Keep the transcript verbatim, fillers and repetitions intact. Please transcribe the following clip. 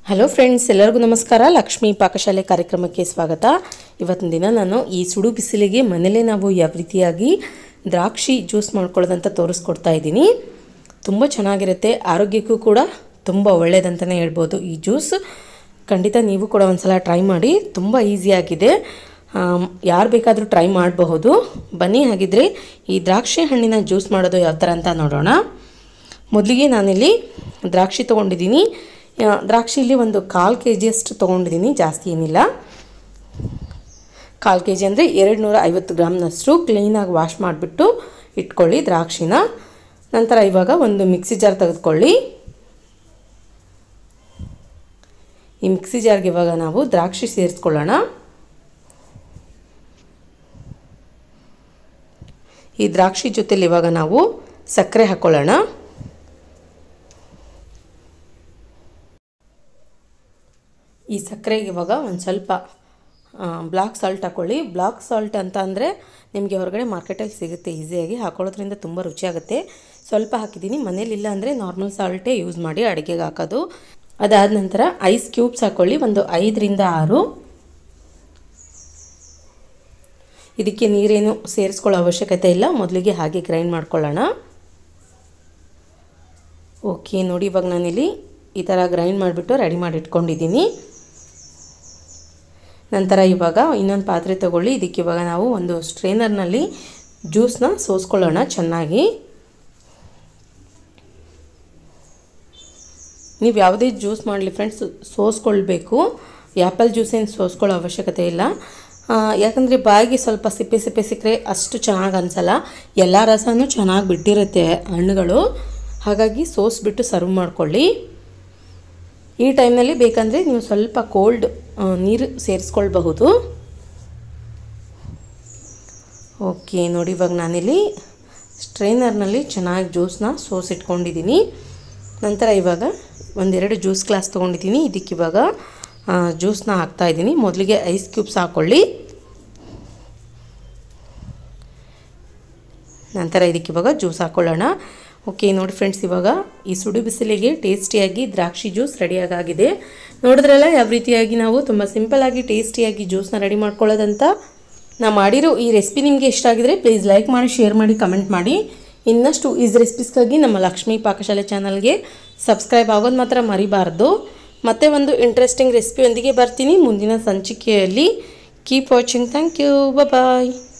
Hello friends, ಎಲ್ಲರಿಗೂ ನಮಸ್ಕಾರ. ಲಕ್ಷ್ಮೀ ಪಾಕಶಾಲೆ ಕಾರ್ಯಕ್ರಮಕ್ಕೆ ಸ್ವಾಗತ. ಇವತ್ತಿನ ದಿನ ನಾನು ಈ ಸುಡು ಬಿಸಿಲಿಗೆ ಮನೇಲೇ ನಾವು ಯಾವ ರೀತಿಯಾಗಿ ದ್ರಾಕ್ಷಿ ಜ್ಯೂಸ್ ಮಾಡ್ಕೊಳ್ಳೋದಂತ ತೋರಿಸ್ಕೊಡ್ತಾ ಇದ್ದೀನಿ. ತುಂಬ ಚೆನ್ನಾಗಿರುತ್ತೆ, ಆರೋಗ್ಯಕ್ಕೂ ಕೂಡ ತುಂಬ ಒಳ್ಳೆಯದಂತಲೇ ಹೇಳ್ಬೋದು. ಈ ಜ್ಯೂಸ್ ಖಂಡಿತ ನೀವು ಕೂಡ ಒಂದ್ಸಲ ಟ್ರೈ ಮಾಡಿ. ತುಂಬ ಈಸಿಯಾಗಿದೆ, ಯಾರು ಬೇಕಾದರೂ ಟ್ರೈ ಮಾಡಬಹುದು. ಬನ್ನಿ ಹಾಗಿದ್ರೆ ಈ ದ್ರಾಕ್ಷಿ ಹಣ್ಣಿನ ಜ್ಯೂಸ್ ಮಾಡೋದು ಯಾವ ಥರ ಅಂತ ನೋಡೋಣ. ಮೊದಲಿಗೆ ನಾನಿಲ್ಲಿ ದ್ರಾಕ್ಷಿ ತೊಗೊಂಡಿದ್ದೀನಿ. ದ್ರಾಕ್ಷಿಲಿ ಒಂದು ಕಾಲು ಕೆ ಜಿಯಷ್ಟು ತೊಗೊಂಡಿದ್ದೀನಿ, ಜಾಸ್ತಿ ಏನಿಲ್ಲ. ಕಾಲು ಕೆ ಜಿ ಅಂದರೆ ಎರಡು ನೂರ ಐವತ್ತು ಗ್ರಾಮ್ನಷ್ಟು ಕ್ಲೀನಾಗಿ ವಾಶ್ ಮಾಡಿಬಿಟ್ಟು ಇಟ್ಕೊಳ್ಳಿ ದ್ರಾಕ್ಷಿನ. ನಂತರ ಇವಾಗ ಒಂದು ಮಿಕ್ಸಿ ಜಾರ್ ತೆಗೆದುಕೊಳ್ಳಿ. ಈ ಮಿಕ್ಸಿ ಜಾರ್ಗೆ ಇವಾಗ ನಾವು ದ್ರಾಕ್ಷಿ ಸೇರಿಸ್ಕೊಳ್ಳೋಣ. ಈ ದ್ರಾಕ್ಷಿ ಜೊತೆಲಿ ಇವಾಗ ನಾವು ಸಕ್ಕರೆ ಹಾಕ್ಕೊಳ್ಳೋಣ. ಈ ಸಕ್ಕರೆಗೆ ಇವಾಗ ಒಂದು ಸ್ವಲ್ಪ ಬ್ಲಾಕ್ ಸಾಲ್ಟ್ ಹಾಕ್ಕೊಳ್ಳಿ. ಬ್ಲಾಕ್ ಸಾಲ್ಟ್ ಅಂತ ಅಂದರೆ ನಿಮಗೆ ಹೊರಗಡೆ ಮಾರ್ಕೆಟಲ್ಲಿ ಸಿಗುತ್ತೆ, ಈಸಿಯಾಗಿ ಹಾಕೊಳ್ಳೋದ್ರಿಂದ ತುಂಬ ರುಚಿಯಾಗುತ್ತೆ. ಸ್ವಲ್ಪ ಹಾಕಿದ್ದೀನಿ, ಮನೇಲಿಲ್ಲ ಅಂದರೆ ನಾರ್ಮಲ್ ಸಾಲ್ಟೇ ಯೂಸ್ ಮಾಡಿ ಅಡುಗೆಗೆ ಹಾಕೋದು. ಅದಾದ ನಂತರ ಐಸ್ ಕ್ಯೂಬ್ಸ್ ಹಾಕ್ಕೊಳ್ಳಿ, ಒಂದು ಐದರಿಂದ ಆರು. ಇದಕ್ಕೆ ನೀರೇನು ಸೇರಿಸ್ಕೊಳ್ಳೋ ಅವಶ್ಯಕತೆ ಇಲ್ಲ, ಮೊದಲಿಗೆ ಹಾಗೆ ಗ್ರೈಂಡ್ ಮಾಡ್ಕೊಳ್ಳೋಣ. ಓಕೆ ನೋಡಿ, ಇವಾಗ ನಾನಿಲ್ಲಿ ಈ ಥರ ಗ್ರೈಂಡ್ ಮಾಡಿಬಿಟ್ಟು ರೆಡಿ ಮಾಡಿ ಇಟ್ಕೊಂಡಿದ್ದೀನಿ. ನಂತರ ಇವಾಗ ಇನ್ನೊಂದು ಪಾತ್ರೆ ತಗೊಳ್ಳಿ. ಇದಕ್ಕೆ ಇವಾಗ ನಾವು ಒಂದು ಸ್ಟ್ರೈನರ್ನಲ್ಲಿ ಜ್ಯೂಸನ್ನ ಸೋಸ್ಕೊಳ್ಳೋಣ ಚೆನ್ನಾಗಿ. ನೀವು ಯಾವುದೇ ಜ್ಯೂಸ್ ಮಾಡಲಿ ಫ್ರೆಂಡ್ಸ್, ಸೋಸ್ಕೊಳ್ಬೇಕು. ಆ್ಯಪಲ್ ಜ್ಯೂಸೇನು ಸೋಸ್ಕೊಳ್ಳೋ ಅವಶ್ಯಕತೆ ಇಲ್ಲ, ಯಾಕಂದರೆ ಬಾಯಿಗೆ ಸ್ವಲ್ಪ ಸಿಪ್ಪೆ ಸಿಪ್ಪೆ ಸಿಕ್ಕರೆ ಅಷ್ಟು ಚೆನ್ನಾಗಿ ಅನಿಸಲ್ಲ. ಎಲ್ಲ ರಸನೂ ಚೆನ್ನಾಗಿ ಬಿಟ್ಟಿರುತ್ತೆ ಹಣ್ಣುಗಳು, ಹಾಗಾಗಿ ಸೋಸ್ಬಿಟ್ಟು ಸರ್ವ್ ಮಾಡ್ಕೊಳ್ಳಿ. ಈ ಟೈಮ್ನಲ್ಲಿ ಬೇಕಂದರೆ ನೀವು ಸ್ವಲ್ಪ ಕೋಲ್ಡ್ ನೀರು ಸೇರಿಸ್ಕೊಳ್ಬಹುದು. ಓಕೆ ನೋಡಿ, ಇವಾಗ ನಾನಿಲ್ಲಿ ಸ್ಟ್ರೈನರ್ನಲ್ಲಿ ಚೆನ್ನಾಗಿ ಜ್ಯೂಸನ್ನ ಸೋಸಿಟ್ಕೊಂಡಿದ್ದೀನಿ. ನಂತರ ಇವಾಗ ಒಂದೆರಡು ಜ್ಯೂಸ್ ಗ್ಲಾಸ್ ತೊಗೊಂಡಿದ್ದೀನಿ. ಇದಕ್ಕೆ ಇವಾಗ ಜ್ಯೂಸನ್ನ ಹಾಕ್ತಾಯಿದ್ದೀನಿ. ಮೊದಲಿಗೆ ಐಸ್ ಕ್ಯೂಬ್ಸ್ ಹಾಕ್ಕೊಳ್ಳಿ. ನಂತರ ಇದಕ್ಕೆ ಇವಾಗ ಜ್ಯೂಸ್ ಹಾಕ್ಕೊಳ್ಳೋಣ. ಓಕೆ ನೋಡಿ ಫ್ರೆಂಡ್ಸ್, ಇವಾಗ ಈ ಸುಡು ಬಿಸಿಲಿಗೆ ಟೇಸ್ಟಿಯಾಗಿ ದ್ರಾಕ್ಷಿ ಜ್ಯೂಸ್ ರೆಡಿಯಾಗಿದೆ. ನೋಡಿದ್ರಲ್ಲ ಯಾವ ರೀತಿಯಾಗಿ ನಾವು ತುಂಬ ಸಿಂಪಲ್ಲಾಗಿ ಟೇಸ್ಟಿಯಾಗಿ ಜ್ಯೂಸನ್ನ ರೆಡಿ ಮಾಡ್ಕೊಳ್ಳೋದಂತ. ನಾ ಮಾಡಿರೋ ಈ ರೆಸಿಪಿ ನಿಮಗೆ ಇಷ್ಟ ಆಗಿದರೆ ಪ್ಲೀಸ್ ಲೈಕ್ ಮಾಡಿ, ಶೇರ್ ಮಾಡಿ, ಕಮೆಂಟ್ ಮಾಡಿ. ಇನ್ನಷ್ಟು ಈಸಿ ರೆಸಿಪೀಸ್ಗಾಗಿ ನಮ್ಮ ಲಕ್ಷ್ಮೀ ಪಾಕಶಾಲೆ ಚಾನಲ್ಗೆ ಸಬ್ಸ್ಕ್ರೈಬ್ ಆಗೋದು ಮಾತ್ರ ಮರಿಬಾರ್ದು. ಮತ್ತೆ ಒಂದು ಇಂಟ್ರೆಸ್ಟಿಂಗ್ ರೆಸಿಪಿಯೊಂದಿಗೆ ಬರ್ತೀನಿ ಮುಂದಿನ ಸಂಚಿಕೆಯಲ್ಲಿ. Keep watching. Thank you. Bye.